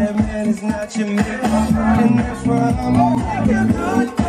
bad man is not your mate, and that's why I'ma make a good